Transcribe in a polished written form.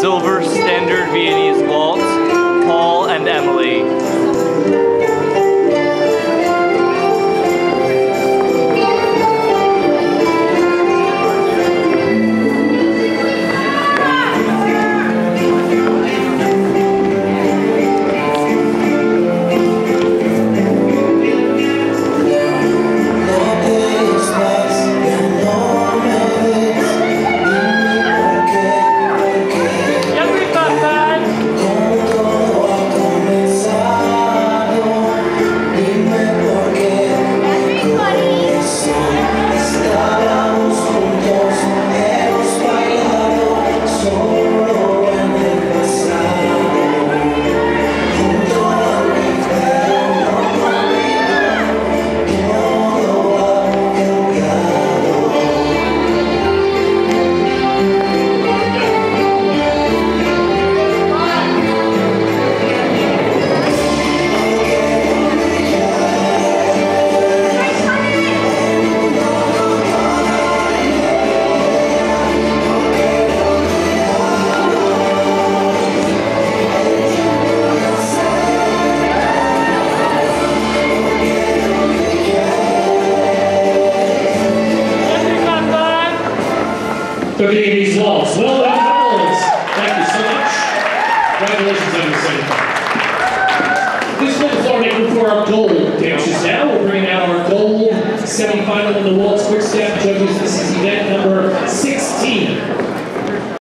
silver standard Viennese waltz, Paul and Emily. For Viennese waltz. Well done, couples. Thank you so much. Congratulations on your semifinal. Please hold the floor making for our gold dancers now. We're bringing out our gold semifinal in the waltz quick step.